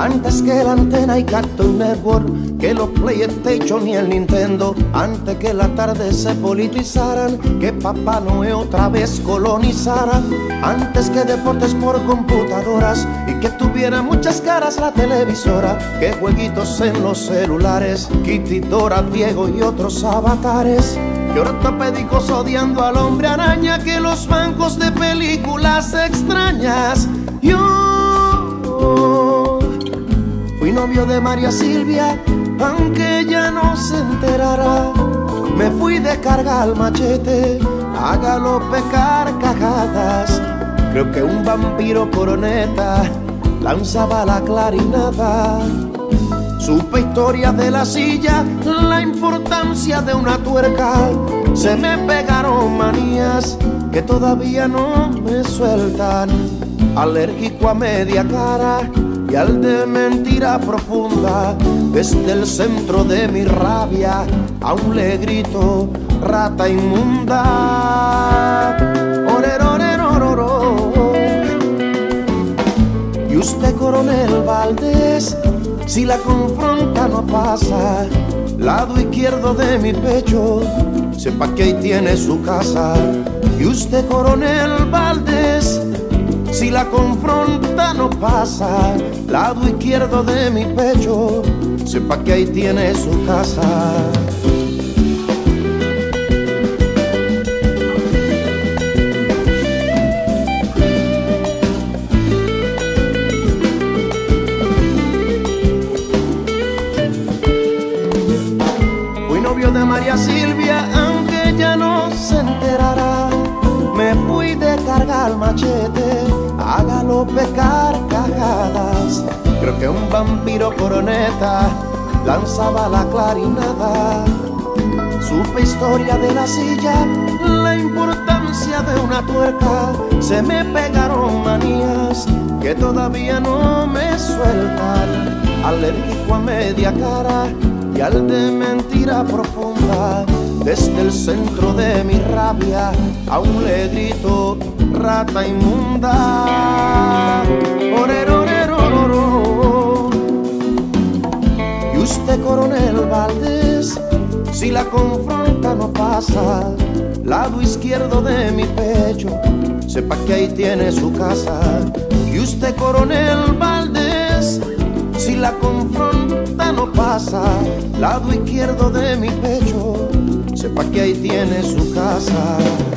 Antes que la antena y Cartoon Network, que los PlayStation y el Nintendo. Antes que la tarde se politizaran, que Papá Noé otra vez colonizara. Antes que deportes por computadoras y que tuviera muchas caras la televisora. Que jueguitos en los celulares, Kitty, Dora, Diego y otros avatares. Que ortopédicos odiando al hombre araña, que los bancos de películas extrañas. Yo fui novio de María Silvia, aunque ella no se enterara. Me fui de carga al machete, a galope carcajadas. Creo que un vampiro coroneta lanzaba la clarinada. Supe historias de la silla, la importancia de una tuerca. Se me pegaron manías que todavía no me sueltan. Alérgico a media cara y al de mentira profunda. Desde el centro de mi rabia aún le grito: rata inmunda. Orerorerororo. Y usted, coronel Valdés, si la confronta no pasa, lado izquierdo de mi pecho, sepa que ahí tiene su casa. Y usted, coronel Valdés, si la confronta no pasa, lado izquierdo de mi pecho, sepa que ahí tiene su casa. De María Silvia, aunque ella no se enterara. Me fui de carga al machete, a galope carcajadas. Creo que un vampiro coroneta lanzaba la clarinada. Supe historia de la silla, la importancia de una tuerca. Se me pegaron manías que todavía no me sueltan. Alérgico a media cara y al de mentira profunda. Desde el centro de mi rabia aún le grito: rata inmunda. Orerorerororo. Y usted, coronel Valdés, si la confronta no pasa, lado izquierdo de mi pecho, sepa que ahí tiene su casa. Y usted, coronel Valdés, si la confronta no pasa, lado izquierdo de mi pecho, sepa que ahí tiene su casa.